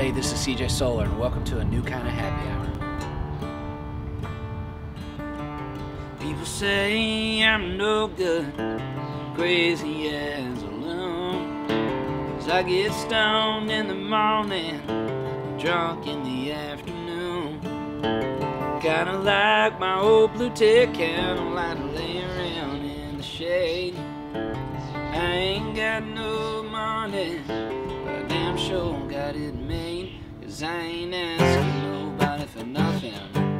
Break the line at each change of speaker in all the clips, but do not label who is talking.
Hey, this is CJ Solar, and welcome to a new kind of happy hour. People say I'm no good, crazy as a loon, 'cause I get stoned in the morning, drunk in the afternoon. Kinda like my old blue tick candle light to lay around in the shade. I ain't got no money, but I damn sure got it made, 'cause I ain't asking nobody for nothing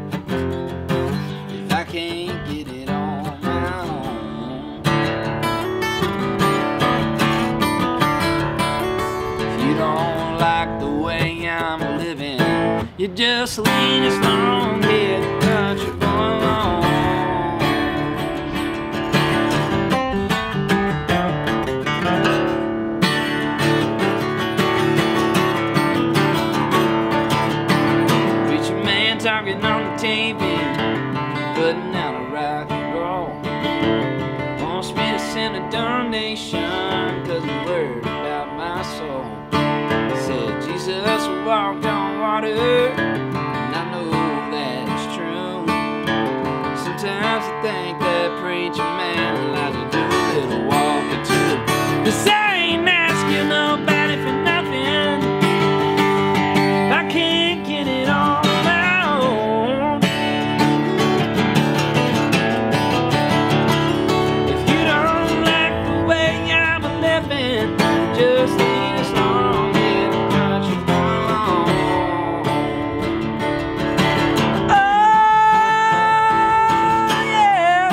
if I can't get it on my own. If you don't like the way I'm living, you just leave this long-haired country boy alone. Talking on the TV, putting out a rock and roll. Wants me to send a donation, 'cause he's worried about my soul. Said Jesus walked on water, and I know that it's true. Sometimes I think that preacher man likes to do a little walking too. 'Cause I ain't asking nobody for nothing, I can't get it on. Just leave this long-haired country boy alone. Oh, yeah.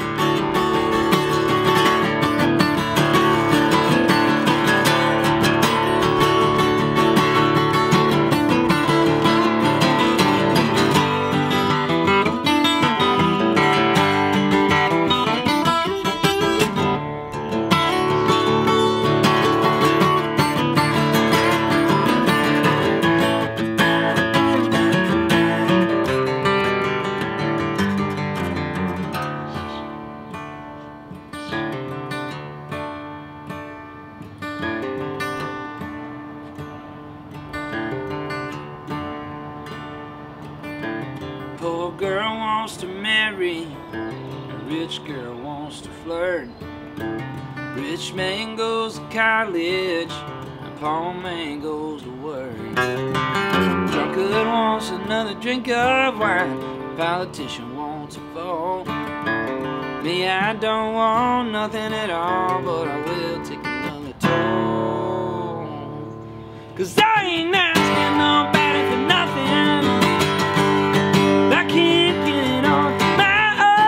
Poor girl wants to marry, a rich girl wants to flirt. Rich man goes to college, and poor man goes to work. Drunkard wants another drink of wine, politician wants a vote. Me, I don't want nothing at all, but I will take another toll. 'Cause I ain't asking nobody for nothing, I can't get it on my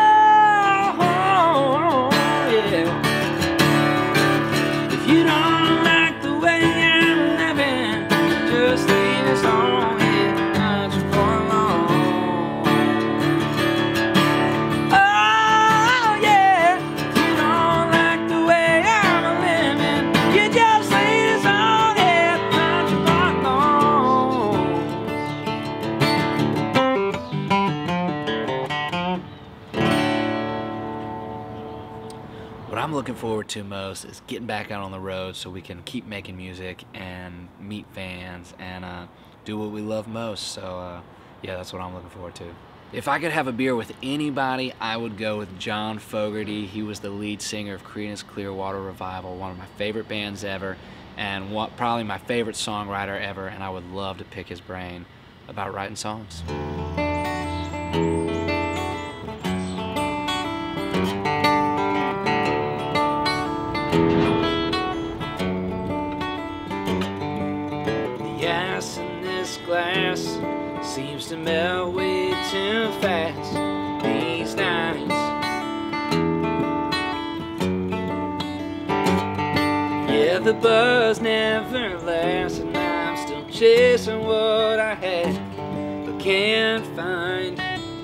own, yeah. If you don't like the way I'm living, just leave this long-haired country boy alone. Oh, yeah. If you don't like the way I'm living, you just leave this long-haired country boy alone. What I'm looking forward to most is getting back out on the road so we can keep making music and meet fans and do what we love most. So yeah, that's what I'm looking forward to. If I could have a beer with anybody, I would go with John Fogerty. He was the lead singer of Creedence Clearwater Revival, one of my favorite bands ever, and probably my favorite songwriter ever, and I would love to pick his brain about writing songs. Ice in this glass seems to melt way too fast these nights. Yeah, the buzz never lasts, and I'm still chasing what I had but can't find.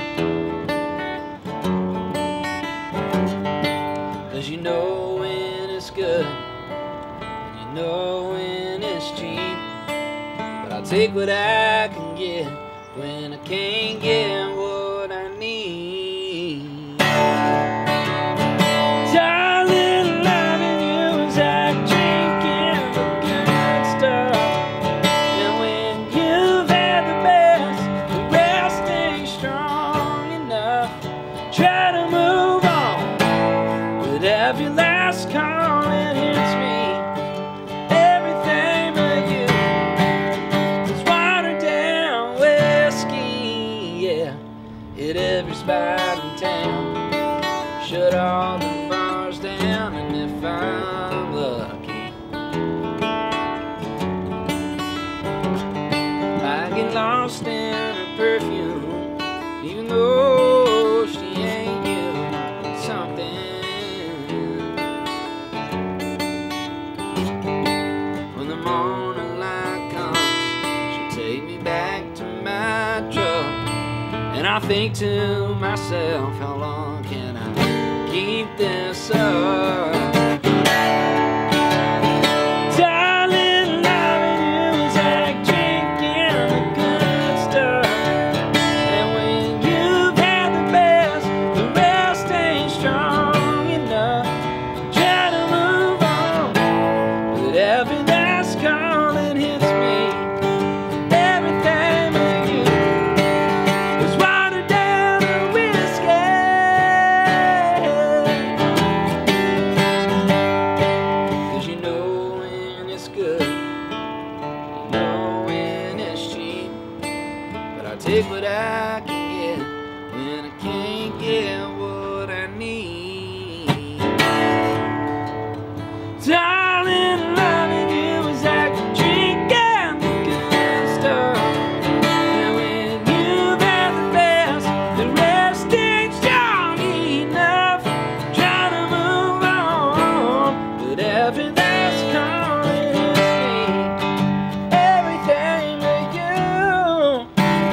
'Cause you know when it's good, and you know when it's cheap. I'll take what I can get when I can't get what I need. Darling, loving you is like drinking the good stuff, and when you every last call it hits me. Everything but you is watered down whiskey, yeah. Hit every spot in town, shut all the bars down, and if I'm lucky, I get lost in her perfume, even though she ain't you. Something when the morning light comes, she'll take me back to my truck, and I think to myself, how long can I keep this up? Take what I can get when I can't get what I need. Darling, loving you is like drinking the good stuff, and when you've had the best, the rest ain't strong enough. Trying to move on, but every last call it hits me. Everything but you.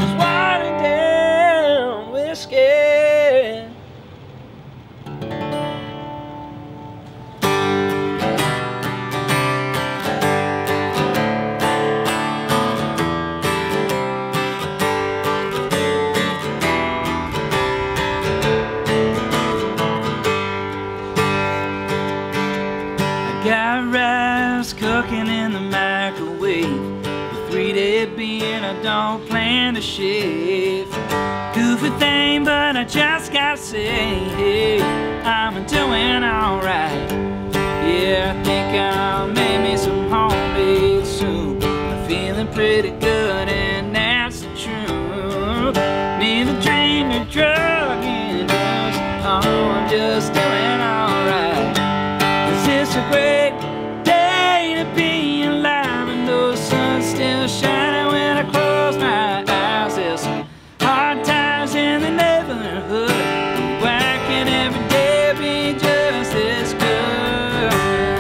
Got rice cooking in the microwave, a 3-day beer I don't plan to shave. Goofy thing, but I just gotta say, hey, I'm doing alright. Yeah, I think I'll make me some homemade soup. I'm feeling pretty good, and that's the truth. Neither drink nor drug induced. Oh, I'm just doing alright. 'Cause it's a great day to be alive, and the sun's still shining when I close my eyes. There's some hard times in the neighborhood, why can't every day be just as good?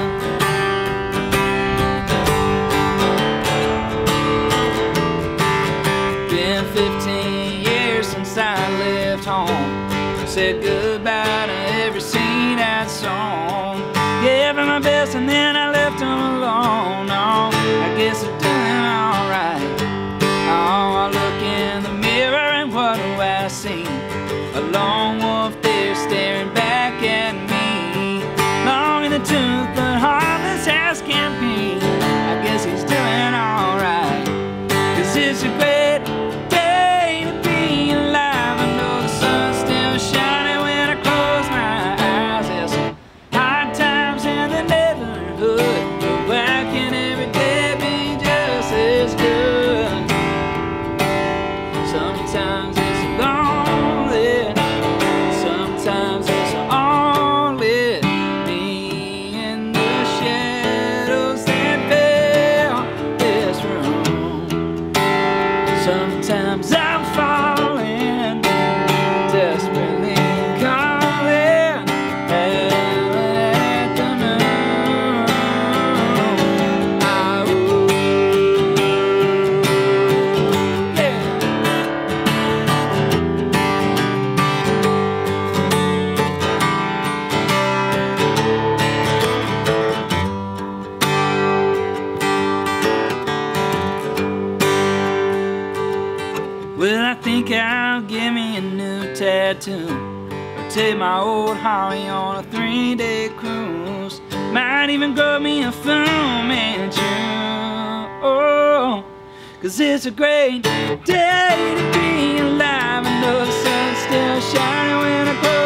Been 15 years since I left home, said goodbye to every scene I'd sown. Gave him my best and then I left him alone. Oh, I guess I'm doing alright. Oh, I look in the mirror and what do I see? A lone wolf there staring back at me, long in the tooth but harmless as can be. I guess he's doing alright, 'cause it's a great day to be alive. I know the sun's still shining when I close my eyes. There's some hard times in the neighborhood, but why can't every day be just as good? Sometimes it's lonely, sometimes it's only me in the shadows that fill this room. Sometimes I'm falling, desperately calling, heaven at the moon. Yeah. Well, I think I'll give me a new tattoo, or take my old Harley on a 3-day cruise. Might even grow me a Fu Manchu. Oh, 'cause it's a great day to be alive. I know the sun's still shining when I close